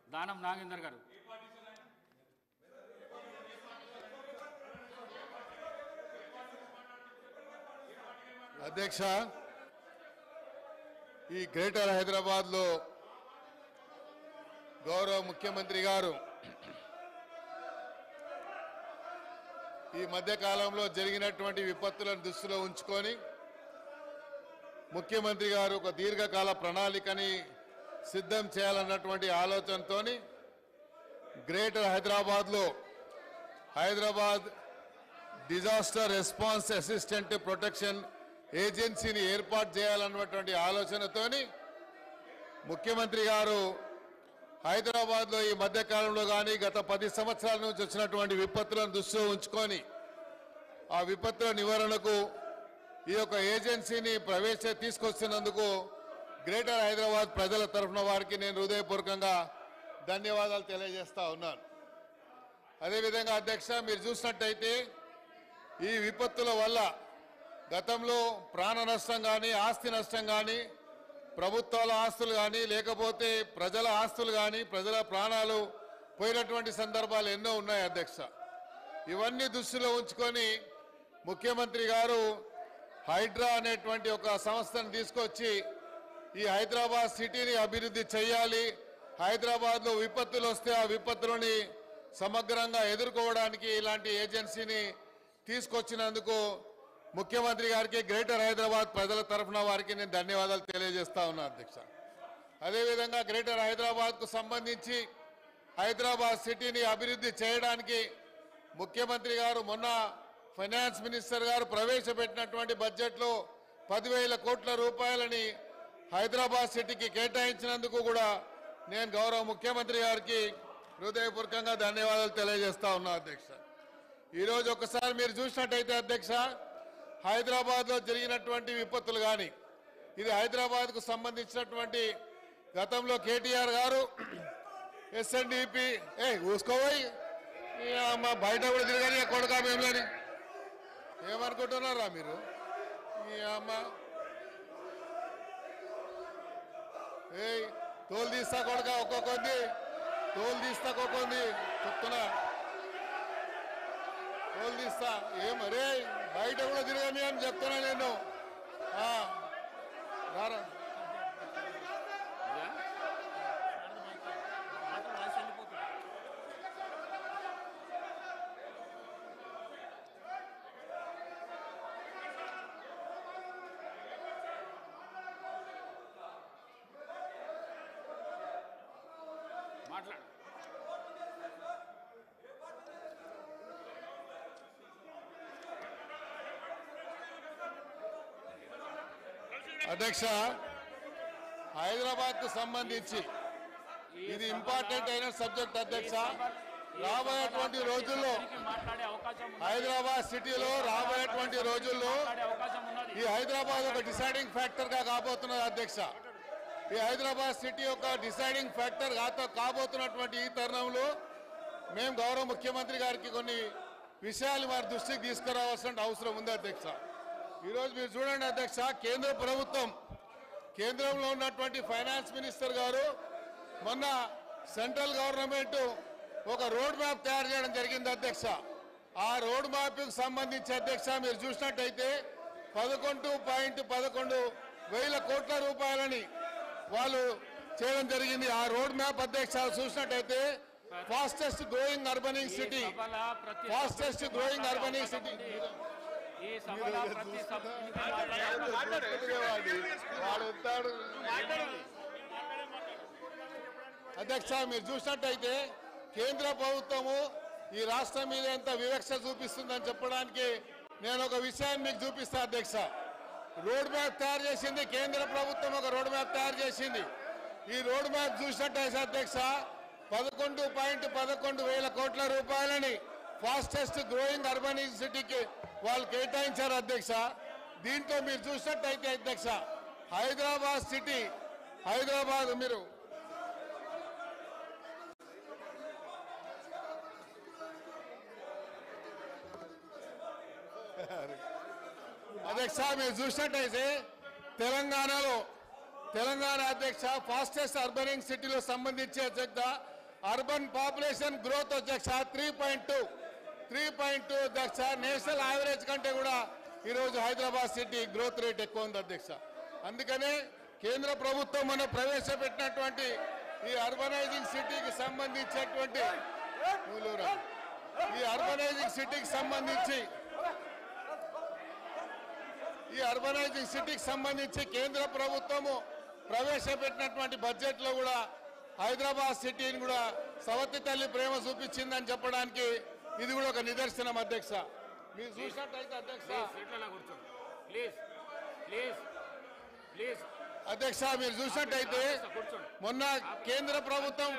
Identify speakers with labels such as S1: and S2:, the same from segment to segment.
S1: దానం నాగేందర్ గారు.
S2: అధ్యక్ష, ఈ గ్రేటర్ హైదరాబాద్లో గౌరవ ముఖ్యమంత్రి గారు ఈ మధ్యకాలంలో జరిగినటువంటి విపత్తులను దృష్టిలో ఉంచుకొని ముఖ్యమంత్రి గారు ఒక దీర్ఘకాల ప్రణాళికని సిద్ధం చేయాలన్నటువంటి ఆలోచనతో గ్రేటర్ హైదరాబాద్లో Hyderabad disaster response assistant protection ఏజెన్సీని ఏర్పాటు చేయాలన్నటువంటి ఆలోచనతోని ముఖ్యమంత్రి గారు హైదరాబాద్లో ఈ మధ్యకాలంలో కానీ గత 10 సంవత్సరాల నుంచి వచ్చినటువంటి విపత్తులను దృష్టిలో ఉంచుకొని ఆ విపత్తుల నివారణకు ఈ యొక్క ఏజెన్సీని తీసుకొచ్చినందుకు గ్రేటర్ హైదరాబాద్ ప్రజల తరఫున వారికి నేను హృదయపూర్వకంగా ధన్యవాదాలు తెలియజేస్తా ఉన్నాను. అదేవిధంగా అధ్యక్ష, మీరు చూసినట్టయితే ఈ విపత్తుల వల్ల గతంలో ప్రాణ నష్టం కానీ ఆస్తి నష్టం కానీ ప్రభుత్వాల ఆస్తులు కానీ లేకపోతే ప్రజల ఆస్తులు కానీ ప్రజల ప్రాణాలు పోయినటువంటి సందర్భాలు ఎన్నో ఉన్నాయి అధ్యక్ష. ఇవన్నీ దృష్టిలో ఉంచుకొని ముఖ్యమంత్రి గారు హైడ్రా అనేటువంటి ఒక సంస్థను తీసుకొచ్చి ఈ హైదరాబాద్ సిటీని అభివృద్ధి చేయాలి, హైదరాబాద్లో విపత్తులు వస్తే ఆ విపత్తులని సమగ్రంగా ఎదుర్కోవడానికి ఇలాంటి ఏజెన్సీని తీసుకొచ్చినందుకు ముఖ్యమంత్రి గారికి గ్రేటర్ హైదరాబాద్ ప్రజల తరఫున వారికి నేను ధన్యవాదాలు తెలియజేస్తా ఉన్నా అధ్యక్ష. అదేవిధంగా గ్రేటర్ హైదరాబాద్కు సంబంధించి హైదరాబాద్ సిటీని అభివృద్ధి చేయడానికి ముఖ్యమంత్రి గారు మొన్న ఫైనాన్స్ మినిస్టర్ గారు ప్రవేశపెట్టినటువంటి బడ్జెట్లో 10,000 కోట్ల రూపాయలని హైదరాబాద్ సిటీకి కేటాయించినందుకు కూడా నేను గౌరవ ముఖ్యమంత్రి గారికి హృదయపూర్వకంగా ధన్యవాదాలు తెలియజేస్తా ఉన్నా అధ్యక్ష. ఈరోజు ఒకసారి మీరు చూసినట్టయితే అధ్యక్ష, హైదరాబాద్లో జరిగినటువంటి విపత్తులు కానీ ఇది హైదరాబాద్కు సంబంధించినటువంటి గతంలో కేటీఆర్ గారు ఎస్ఎన్డిపి ఊసుకోపోయి మా బయట కూడా తిరగని కొడుకా మేములని ఏమనుకుంటున్నారా మీరు? ఈ అమ్మ తోలు తీస్తా కొడుక ఒక్కొక్కంది తోలు తీస్తా ఒక్కొక్కంది చెప్తున్నా తోలు తీస్తా ఏమరే బయట కూడా తిరగని అని చెప్తున్నా నేను. రారా
S1: మాట్లాడు.
S2: అధ్యక్ష, హైదరాబాద్కు సంబంధించి ఇది ఇంపార్టెంట్ అయిన సబ్జెక్ట్ అధ్యక్ష. రాబోయేటువంటి రోజుల్లో హైదరాబాద్ సిటీలో రాబోయేటువంటి రోజుల్లో ఈ హైదరాబాద్ ఒక డిసైడింగ్ ఫ్యాక్టర్గా కాబోతున్నది అధ్యక్ష. ఈ హైదరాబాద్ సిటీ ఒక డిసైడింగ్ ఫ్యాక్టర్ కాబోతున్నటువంటి ఈ తరుణంలో మేము గౌరవ ముఖ్యమంత్రి గారికి కొన్ని విషయాలు వారి దృష్టికి తీసుకురావాల్సిన అవసరం ఉంది అధ్యక్ష. ఈరోజు మీరు చూడండి అధ్యక్ష, కేంద్ర ప్రభుత్వం కేంద్రంలో ఉన్నటువంటి ఫైనాన్స్ మినిస్టర్ గారు మొన్న సెంట్రల్ గవర్నమెంట్ ఒక రోడ్ మ్యాప్ తయారు చేయడం జరిగింది అధ్యక్ష. ఆ రోడ్ మ్యాప్కి సంబంధించి అధ్యక్ష మీరు చూసినట్టయితే 11.11 కోట్ల రూపాయలని వాళ్ళు చేయడం జరిగింది. ఆ రోడ్ మ్యాప్ అధ్యక్ష చూసినట్టయితే ఫాస్టెస్ట్ గ్రోయింగ్ అర్బనింగ్ సిటీ అధ్యక్ష. మీరు చూసినట్టయితే కేంద్ర ప్రభుత్వము ఈ రాష్ట్రం మీద ఎంత వివక్ష చూపిస్తుందని చెప్పడానికి నేను ఒక విషయాన్ని మీకు చూపిస్తా అధ్యక్ష. రోడ్ మ్యాప్ తయారు చేసింది కేంద్ర ప్రభుత్వం, ఒక రోడ్ మ్యాప్ తయారు చేసింది. ఈ రోడ్ మ్యాప్ చూసినట్టయితే అధ్యక్ష 11.11 కోట్ల రూపాయలని ఫాస్టెస్ట్ గ్రోయింగ్ అర్బనింగ్ సిటీకి వాళ్ళు కేటాయించారు అధ్యక్ష. దీంట్లో మీరు చూసినట్టయితే అధ్యక్ష హైదరాబాద్ సిటీ మీరు అధ్యక్ష మీరు చూసినట్టయితే తెలంగాణ అధ్యక్ష ఫాస్టెస్ట్ అర్బనింగ్ సిటీలో సంబంధించి అధ్యక్ష అర్బన్ పాపులేషన్ గ్రోత్ అధ్యక్ష 3.2 అధ్యక్ష. నేషనల్ యావరేజ్ కంటే కూడా ఈరోజు హైదరాబాద్ సిటీ గ్రోత్ రేట్ ఎక్కువ ఉంది అధ్యక్ష. అందుకనే కేంద్ర ప్రభుత్వం మనం ప్రవేశపెట్టినటువంటి ఈ అర్బనైజింగ్ సిటీకి సంబంధించినటువంటి కేంద్ర ప్రభుత్వము ప్రవేశపెట్టినటువంటి బడ్జెట్ లో కూడా హైదరాబాద్ సిటీని కూడా సవతి తల్లి ప్రేమ చూపించిందని చెప్పడానికి ఇది కూడా ఒక నిదర్శనం అధ్యక్ష. మీరు చూసినట్టయితే అధ్యక్ష అధ్యక్ష మీరు చూసినట్టయితే మొన్న కేంద్ర ప్రభుత్వం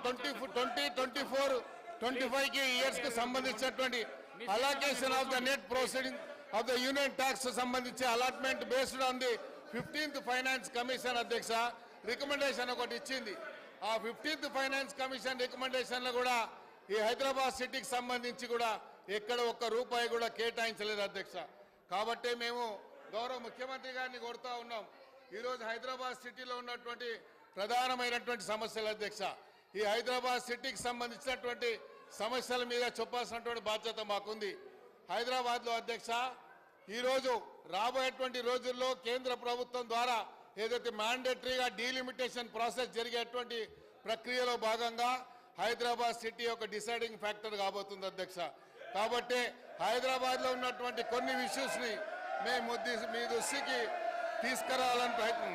S2: 2024-25 ఇయర్స్ కు సంబంధించినటువంటి allocation of the net proceeding of the union tax సంబంధించి allotment based on the 15th finance commission అధ్యక్ష రికమెండేషన్ ఒకటి ఇచ్చింది. ఆ 15th ఫైనాన్స్ కమిషన్ రికమెండేషన్ లో కూడా ఈ హైదరాబాద్ సిటీకి సంబంధించి కూడా ఎక్కడ ఒక్క రూపాయి కూడా కేటాయించలేదు అధ్యక్ష. కాబట్టి మేము గౌరవ ముఖ్యమంత్రి గారిని కోరుతా ఉన్నాం, ఈరోజు హైదరాబాద్ సిటీలో ఉన్నటువంటి ప్రధానమైనటువంటి సమస్యలు అధ్యక్ష, ఈ హైదరాబాద్ సిటీకి సంబంధించినటువంటి సమస్యల మీద చెప్పాల్సినటువంటి బాధ్యత మాకుంది. హైదరాబాద్లో అధ్యక్ష ఈరోజు రాబోయేటువంటి రోజుల్లో కేంద్ర ప్రభుత్వం ద్వారా ఏదైతే మ్యాండేటరీగా డీలిమిటేషన్ ప్రాసెస్ జరిగేటువంటి ప్రక్రియలో భాగంగా హైదరాబాద్ సిటీ ఒక డిసైడింగ్ ఫ్యాక్టర్ కాబోతుంది అధ్యక్ష. కాబట్టి హైదరాబాద్లో ఉన్నటువంటి కొన్ని ఇష్యూస్ని మేము మీ దృష్టికి తీసుకురావాలని ప్రయత్నం.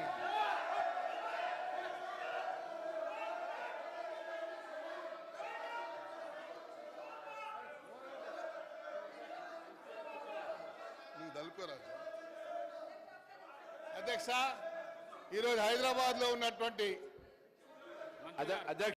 S2: అధ్యక్ష ఈరోజు హైదరాబాద్లో ఉన్నటువంటి
S3: అధ్యక్ష